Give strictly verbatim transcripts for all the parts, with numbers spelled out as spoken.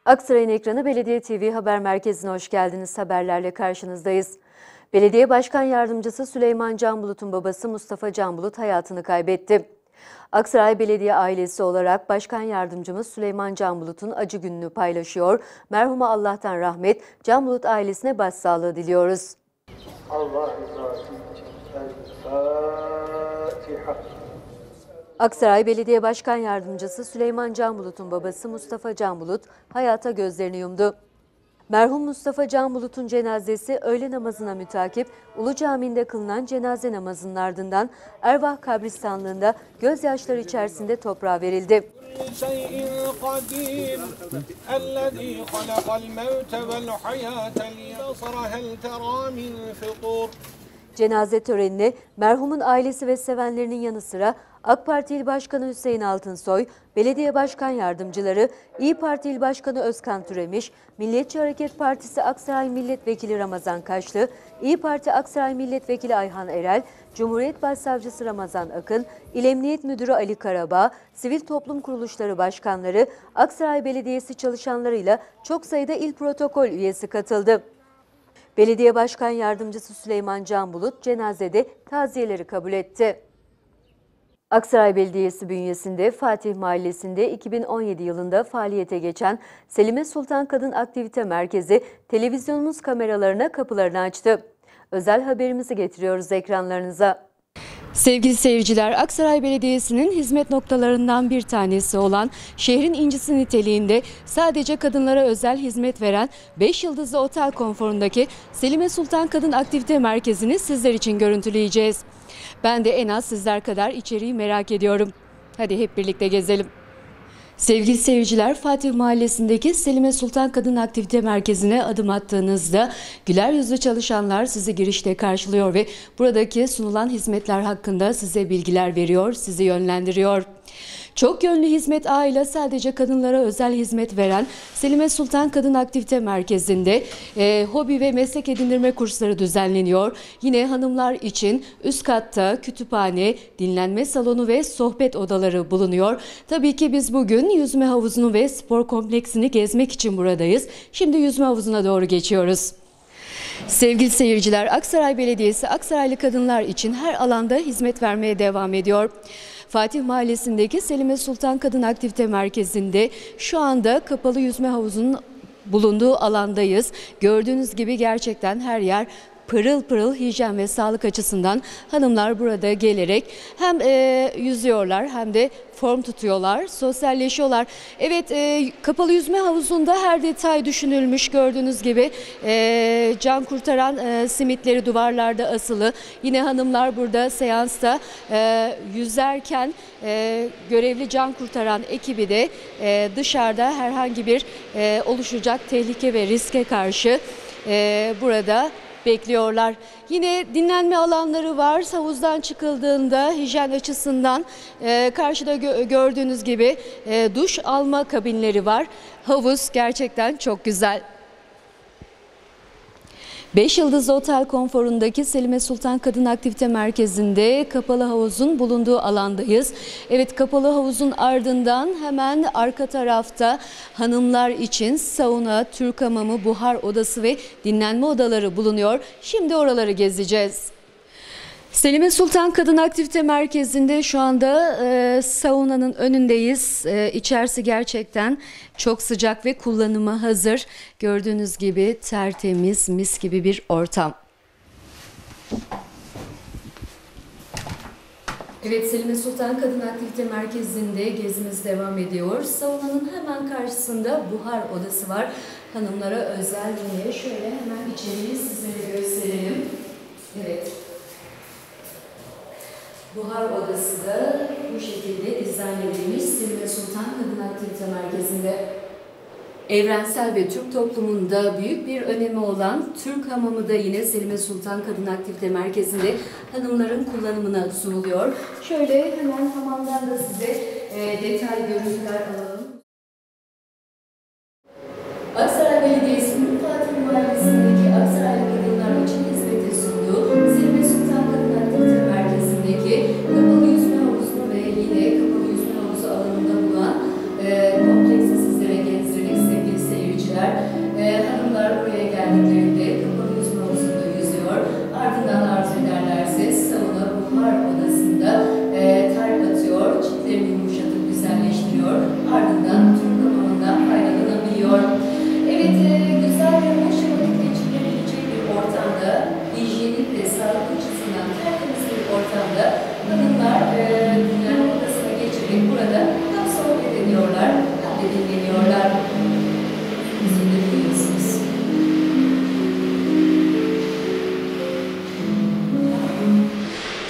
Aksaray'ın ekranı Belediye T V Haber Merkezi'ne hoş geldiniz. Haberlerle karşınızdayız. Belediye Başkan Yardımcısı Süleyman Canbulut'un babası Mustafa Canbulut hayatını kaybetti. Aksaray Belediye ailesi olarak Başkan Yardımcımız Süleyman Canbulut'un acı gününü paylaşıyor. Merhuma Allah'tan rahmet, Canbulut ailesine başsağlığı diliyoruz. Allah rızası için El-Fatiha. Aksaray Belediye Başkan Yardımcısı Süleyman Canbulut'un babası Mustafa Canbulut hayata gözlerini yumdu. Merhum Mustafa Canbulut'un cenazesi öğle namazına mütakip Ulu Cami'nde kılınan cenaze namazının ardından Ervah kabristanlığında gözyaşları içerisinde toprağa verildi. Cenaze törenine merhumun ailesi ve sevenlerinin yanı sıra AK Parti İl Başkanı Hüseyin Altınsoy, Belediye Başkan Yardımcıları, İYİ Parti İl Başkanı Özkan Türemiş, Milliyetçi Hareket Partisi Aksaray Milletvekili Ramazan Kaşlı, İYİ Parti Aksaray Milletvekili Ayhan Erel, Cumhuriyet Başsavcısı Ramazan Akın, İl Emniyet Müdürü Ali Karabağ, Sivil Toplum Kuruluşları Başkanları, Aksaray Belediyesi çalışanlarıyla çok sayıda il protokol üyesi katıldı. Belediye Başkan Yardımcısı Süleyman Canbulut cenazede taziyeleri kabul etti. Aksaray Belediyesi bünyesinde Fatih Mahallesi'nde iki bin on yedi yılında faaliyete geçen Selime Sultan Kadın Aktivite Merkezi televizyonumuz kameralarına kapılarını açtı. Özel haberimizi getiriyoruz ekranlarınıza. Sevgili seyirciler, Aksaray Belediyesi'nin hizmet noktalarından bir tanesi olan şehrin incisi niteliğinde sadece kadınlara özel hizmet veren beş yıldızlı otel konforundaki Selime Sultan Kadın Aktivite Merkezi'ni sizler için görüntüleyeceğiz. Ben de en az sizler kadar içeriği merak ediyorum. Hadi hep birlikte gezelim. Sevgili seyirciler, Fatih Mahallesi'ndeki Selime Sultan Kadın Aktivite Merkezi'ne adım attığınızda güler yüzlü çalışanlar sizi girişte karşılıyor ve buradaki sunulan hizmetler hakkında size bilgiler veriyor, sizi yönlendiriyor. Çok yönlü hizmet ağıyla sadece kadınlara özel hizmet veren Selime Sultan Kadın Aktivite Merkezi'nde e, hobi ve meslek edindirme kursları düzenleniyor. Yine hanımlar için üst katta kütüphane, dinlenme salonu ve sohbet odaları bulunuyor. Tabii ki biz bugün yüzme havuzunu ve spor kompleksini gezmek için buradayız. Şimdi yüzme havuzuna doğru geçiyoruz. Sevgili seyirciler, Aksaray Belediyesi Aksaraylı kadınlar için her alanda hizmet vermeye devam ediyor. Fatih Mahallesi'ndeki Selime Sultan Kadın Aktivite Merkezi'nde şu anda kapalı yüzme havuzunun bulunduğu alandayız. Gördüğünüz gibi gerçekten her yer pırıl pırıl, hijyen ve sağlık açısından hanımlar burada gelerek hem e, yüzüyorlar hem de form tutuyorlar, sosyalleşiyorlar. Evet, e, kapalı yüzme havuzunda her detay düşünülmüş. Gördüğünüz gibi e, can kurtaran e, simitleri duvarlarda asılı. Yine hanımlar burada seansta e, yüzerken e, görevli can kurtaran ekibi de e, dışarıda herhangi bir e, oluşacak tehlike ve riske karşı e, burada bekliyorlar. Yine dinlenme alanları var. Havuzdan çıkıldığında hijyen açısından e, karşıda gö gördüğünüz gibi e, duş alma kabinleri var. Havuz gerçekten çok güzel. beş yıldızlı otel konforundaki Selime Sultan Kadın Aktivite Merkezi'nde kapalı havuzun bulunduğu alandayız. Evet, kapalı havuzun ardından hemen arka tarafta hanımlar için sauna, Türk hamamı, buhar odası ve dinlenme odaları bulunuyor. Şimdi oraları gezeceğiz. Selime Sultan Kadın Aktivite Merkezi'nde şu anda e, saunanın önündeyiz. E, içerisi gerçekten çok sıcak ve kullanıma hazır. Gördüğünüz gibi tertemiz, mis gibi bir ortam. Evet, Selime Sultan Kadın Aktivite Merkezi'nde gezimiz devam ediyor. Saunanın hemen karşısında buhar odası var. Hanımlara özel diye şöyle hemen içeriği sizlere gösterelim. Evet. Buhar odası da bu şekilde dizayn edilmiş Selime Sultan Kadın Aktivite Merkezi'nde. Evrensel ve Türk toplumunda büyük bir önemi olan Türk hamamı da yine Selime Sultan Kadın Aktivite Merkezi'nde hanımların kullanımına sunuluyor. Şöyle hemen hamamdan da size e, detay görüntüler alalım. Aksaray Belediyesi'nin Fatih Mahallesi'ndeki Aksaraylı kadınlar için hizmete sunduğu Selime Sultan Kadın Aktivite Merkezi'ndeki kapalı yüzme havuzunu ve yine kapalı yüzme havuzu alanında bulunan e, kompleksi sizlere gezdirdik sevgili seyirciler.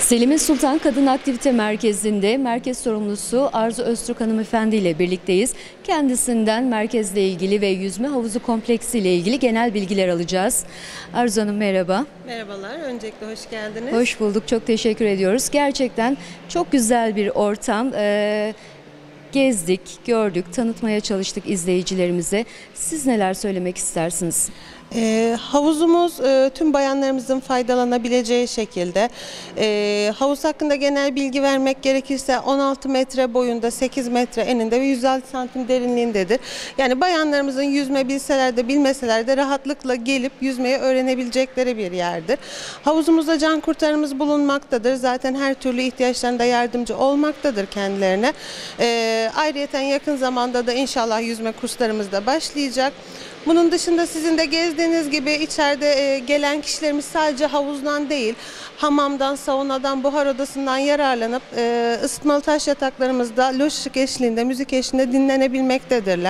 Selime Sultan Kadın Aktivite Merkezi'nde merkez sorumlusu Arzu Öztürk hanımefendi ile birlikteyiz. Kendisinden merkezle ilgili ve yüzme havuzu kompleksi ile ilgili genel bilgiler alacağız. Arzu Hanım merhaba. Merhabalar, öncelikle hoş geldiniz. Hoş bulduk, çok teşekkür ediyoruz. Gerçekten çok güzel bir ortam. Ee, gezdik, gördük, tanıtmaya çalıştık izleyicilerimize. Siz neler söylemek istersiniz? E, havuzumuz e, tüm bayanlarımızın faydalanabileceği şekilde. E, havuz hakkında genel bilgi vermek gerekirse on altı metre boyunda, sekiz metre eninde ve yüz altı santim derinliğindedir. Yani bayanlarımızın yüzme bilseler de bilmeseler de rahatlıkla gelip yüzmeyi öğrenebilecekleri bir yerdir. Havuzumuzda can kurtarımız bulunmaktadır. Zaten her türlü ihtiyaçlarında yardımcı olmaktadır kendilerine. E, ayrıyeten yakın zamanda da inşallah yüzme kurslarımız da başlayacak. Bunun dışında sizin de gezdiğiniz gibi içeride gelen kişilerimiz sadece havuzdan değil, hamamdan, saunadan, buhar odasından yararlanıp ısıtmalı taş yataklarımızda loş ışık eşliğinde, müzik eşliğinde dinlenebilmektedirler.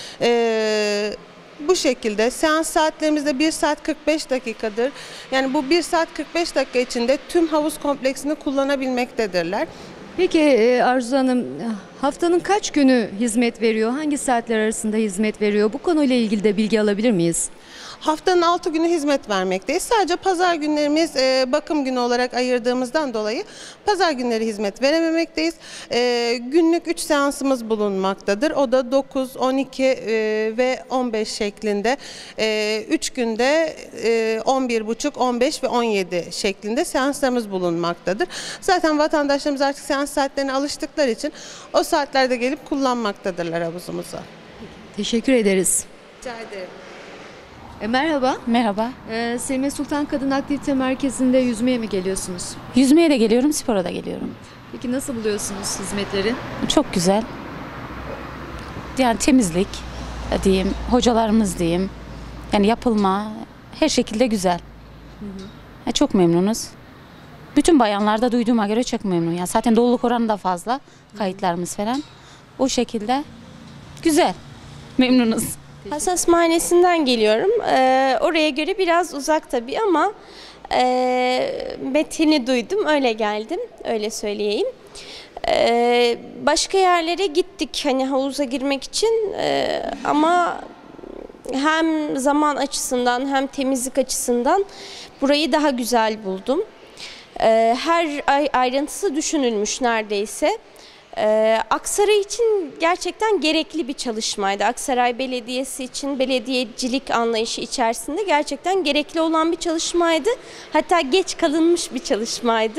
Bu şekilde seans saatlerimizde bir saat kırk beş dakikadır. Yani bu bir saat kırk beş dakika içinde tüm havuz kompleksini kullanabilmektedirler. Peki Arzu Hanım, haftanın kaç günü hizmet veriyor? Hangi saatler arasında hizmet veriyor? Bu konuyla ilgili de bilgi alabilir miyiz? Haftanın altı günü hizmet vermekteyiz. Sadece pazar günlerimiz e, bakım günü olarak ayırdığımızdan dolayı pazar günleri hizmet verememekteyiz. E, günlük üç seansımız bulunmaktadır. O da dokuz, on iki e, ve on beş şeklinde. E, üç günde e, on bir buçuk, on beş ve on yedi şeklinde seanslarımız bulunmaktadır. Zaten vatandaşlarımız artık seans saatlerine alıştıkları için o saatlerde gelip kullanmaktadırlar havuzumuzu. Teşekkür ederiz. Rica ederim. E, merhaba. Merhaba. E, Selime Sultan Kadın Aktivite Merkezi'nde yüzmeye mi geliyorsunuz? Yüzmeye de geliyorum, spora da geliyorum. Peki nasıl buluyorsunuz hizmetleri? Çok güzel. Yani temizlik diyeyim, hocalarımız diyeyim. Yani yapılma her şekilde güzel. Hı hı. Çok memnunuz. Bütün bayanlarda duyduğuma göre çok memnun. Yani zaten doluluk oranı da fazla, kayıtlarımız falan. O şekilde güzel, memnunuz. Hassas Mahallesi'nden geliyorum. Ee, oraya göre biraz uzak tabii ama e, metini duydum, öyle geldim, öyle söyleyeyim. Ee, başka yerlere gittik hani havuza girmek için ee, ama hem zaman açısından hem temizlik açısından burayı daha güzel buldum. Ee, her ayrıntısı düşünülmüş neredeyse. Ee, Aksaray için gerçekten gerekli bir çalışmaydı. Aksaray Belediyesi için belediyecilik anlayışı içerisinde gerçekten gerekli olan bir çalışmaydı. Hatta geç kalınmış bir çalışmaydı.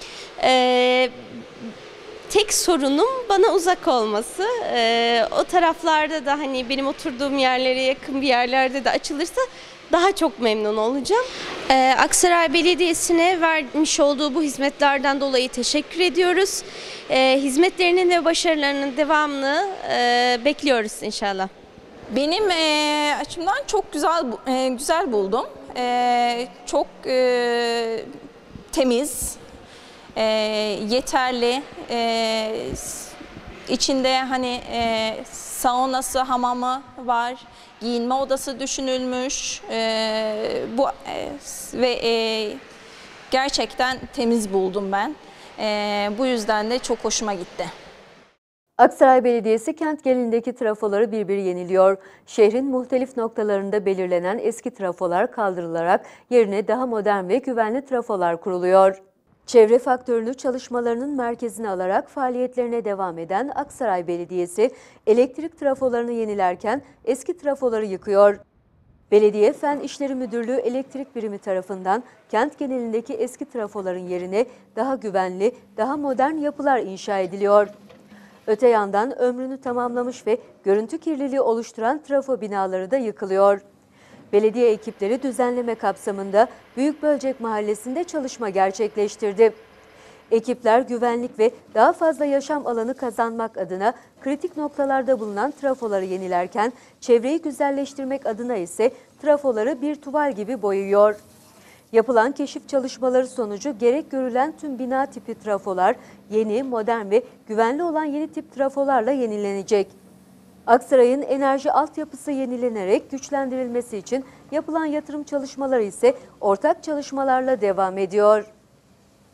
Ee, tek sorunum bana uzak olması. Ee, o taraflarda da hani benim oturduğum yerlere yakın bir yerlerde de açılırsa daha çok memnun olacağım. Ee, Aksaray Belediyesi'ne vermiş olduğu bu hizmetlerden dolayı teşekkür ediyoruz. Ee, hizmetlerinin ve başarılarının devamını e, bekliyoruz inşallah. Benim e, açımdan çok güzel e, güzel buldum. E, çok e, temiz, e, yeterli. E, içinde hani e, saunası, hamamı var. Giyinme odası düşünülmüş e, bu e, ve e, gerçekten temiz buldum ben. E, bu yüzden de çok hoşuma gitti. Aksaray Belediyesi kent genelindeki trafoları bir bir yeniliyor. Şehrin muhtelif noktalarında belirlenen eski trafolar kaldırılarak yerine daha modern ve güvenli trafolar kuruluyor. Çevre faktörlü çalışmalarının merkezine alarak faaliyetlerine devam eden Aksaray Belediyesi, elektrik trafolarını yenilerken eski trafoları yıkıyor. Belediye Fen İşleri Müdürlüğü Elektrik Birimi tarafından kent genelindeki eski trafoların yerine daha güvenli, daha modern yapılar inşa ediliyor. Öte yandan ömrünü tamamlamış ve görüntü kirliliği oluşturan trafo binaları da yıkılıyor. Belediye ekipleri düzenleme kapsamında Büyükbölcek Mahallesi'nde çalışma gerçekleştirdi. Ekipler güvenlik ve daha fazla yaşam alanı kazanmak adına kritik noktalarda bulunan trafoları yenilerken çevreyi güzelleştirmek adına ise trafoları bir tuval gibi boyuyor. Yapılan keşif çalışmaları sonucu gerek görülen tüm bina tipi trafolar yeni, modern ve güvenli olan yeni tip trafolarla yenilenecek. Aksaray'ın enerji altyapısı yenilenerek güçlendirilmesi için yapılan yatırım çalışmaları ise ortak çalışmalarla devam ediyor.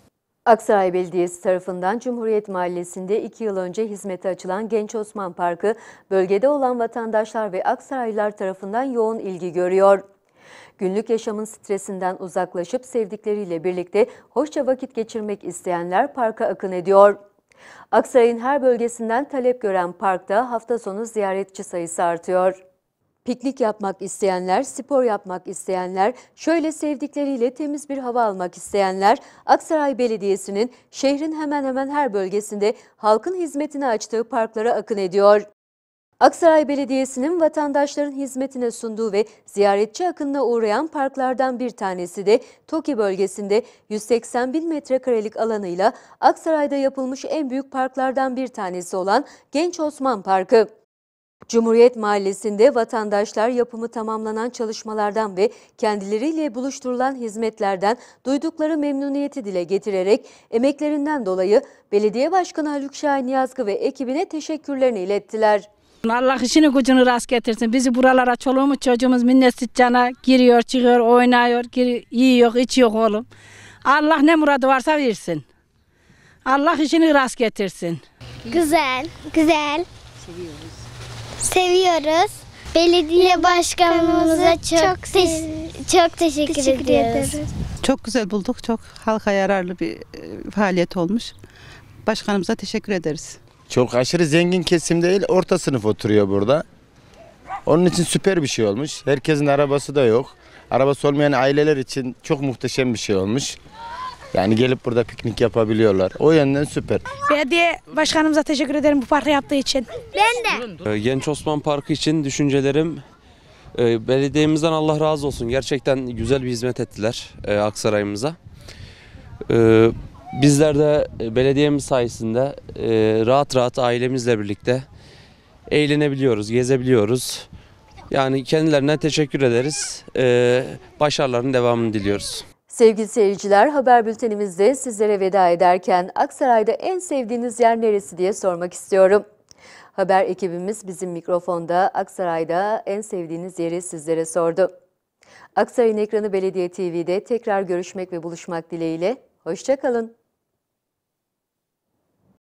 Aksaray Belediyesi tarafından Cumhuriyet Mahallesi'nde iki yıl önce hizmete açılan Genç Osman Parkı, bölgede olan vatandaşlar ve Aksaraylılar tarafından yoğun ilgi görüyor. Günlük yaşamın stresinden uzaklaşıp sevdikleriyle birlikte hoşça vakit geçirmek isteyenler parka akın ediyor. Aksaray'ın her bölgesinden talep gören parkta hafta sonu ziyaretçi sayısı artıyor. Piknik yapmak isteyenler, spor yapmak isteyenler, şöyle sevdikleriyle temiz bir hava almak isteyenler, Aksaray Belediyesi'nin şehrin hemen hemen her bölgesinde halkın hizmetine açtığı parklara akın ediyor. Aksaray Belediyesi'nin vatandaşların hizmetine sunduğu ve ziyaretçi akınına uğrayan parklardan bir tanesi de TOKİ bölgesinde yüz seksen bin metrekarelik alanıyla Aksaray'da yapılmış en büyük parklardan bir tanesi olan Genç Osman Parkı. Cumhuriyet Mahallesi'nde vatandaşlar yapımı tamamlanan çalışmalardan ve kendileriyle buluşturulan hizmetlerden duydukları memnuniyeti dile getirerek emeklerinden dolayı Belediye Başkanı Haluk Şahin Yazgı ve ekibine teşekkürlerini ilettiler. Allah işini gücünü rast getirsin. Bizi buralara çoluğumuz çocuğumuz minnet cana giriyor, çıkıyor, oynuyor, giriyor, yiyor, içiyor oğlum. Allah ne muradı varsa versin. Allah işini rast getirsin. Güzel, güzel. Seviyoruz. Seviyoruz. Belediye başkanımıza çok te- çok teşekkür, teşekkür ediyoruz. Çok güzel bulduk. Çok halka yararlı bir faaliyet olmuş. Başkanımıza teşekkür ederiz. Çok aşırı zengin kesim değil, orta sınıf oturuyor burada. Onun için süper bir şey olmuş. Herkesin arabası da yok. Arabası olmayan aileler için çok muhteşem bir şey olmuş. Yani gelip burada piknik yapabiliyorlar. O yönden süper. Belediye başkanımıza teşekkür ederim bu parkı yaptığı için. Ben de. Genç Osman Parkı için düşüncelerim, belediyemizden Allah razı olsun. Gerçekten güzel bir hizmet ettiler Aksaray'ımıza. Bizler de belediyemiz sayesinde rahat rahat ailemizle birlikte eğlenebiliyoruz, gezebiliyoruz. Yani kendilerine teşekkür ederiz. Başarılarının devamını diliyoruz. Sevgili seyirciler, haber bültenimizde sizlere veda ederken Aksaray'da en sevdiğiniz yer neresi diye sormak istiyorum. Haber ekibimiz bizim mikrofonda Aksaray'da en sevdiğiniz yeri sizlere sordu. Aksaray'ın ekranı Belediye T V'de tekrar görüşmek ve buluşmak dileğiyle. Hoşça kalın.